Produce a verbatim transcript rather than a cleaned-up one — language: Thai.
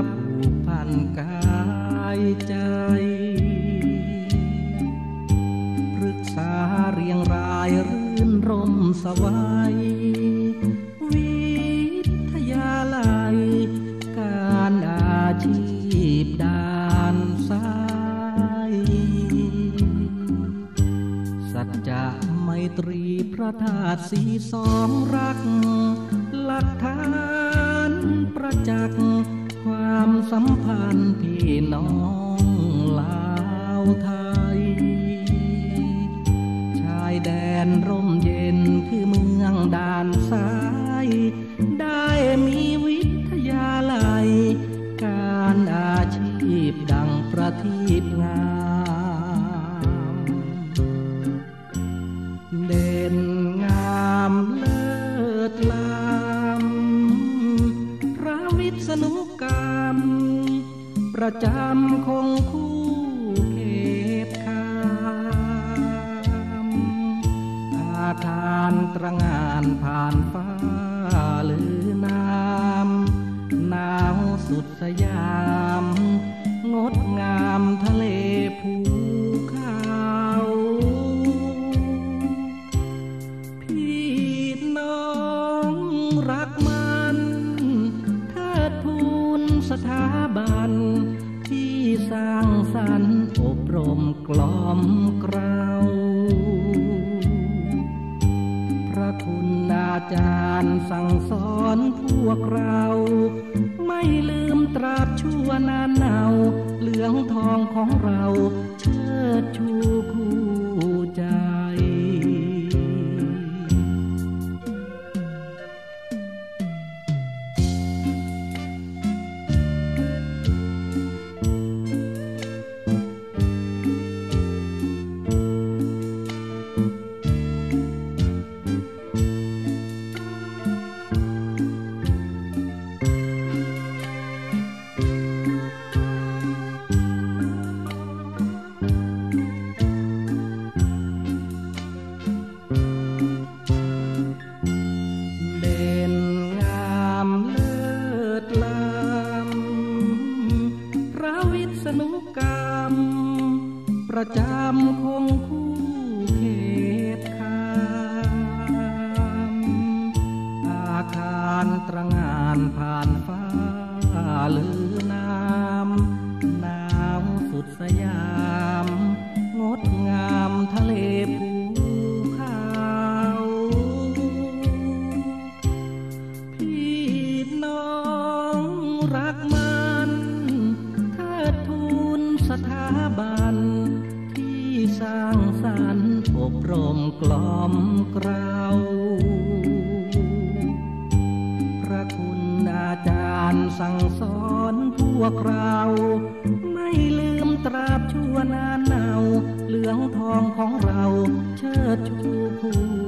ผูกพันกายใจปรึกษาเรียงรายรื่นรมสวายวิทยาลัยการอาชีพด้านซ้ายสัจจะไมตรีพระธาตุสีสองรักหลักฐานประจักษ์ความสัมพันธ์พี่น้องลาวไทยชายแดนร่มเย็นคือเมืองด่านซ้ายได้มีวิทยาลัยการอาชีพดังประทีปงามเด่นงามเลิศล้ำพระวิษณุกรรมประจำคงคู่เขตคามอาคารตระหง่านผ่านฟ้าหรือน้ำหนาวสุดสยามงดงามทะเลภูเขาพี่น้องรักมันเทิดทูนสถาบันที่สร้างสรรค์อบรมกล่อมเกลาพระคุณอาจารย์สั่งสอนพวกเราไม่ลืมตราบชั่วนานเนาเหลืองทองของเราเชิดชูคู่ใจประจำคงคู่เขตคามอาคารตระหง่านผ่านฟ้าหรือน้ำหนาวสุดสยามงดงามทะเลภูเขาพี่น้องรักมันเทิดทูนสถาบันสร้างสรรค์อบรมกล่อมเกลาพระคุณอาจารย์สั่งสอนพวกเราไม่ลืมตราบชั่วนานเนาเหลืองทองของเราเชิดชูภู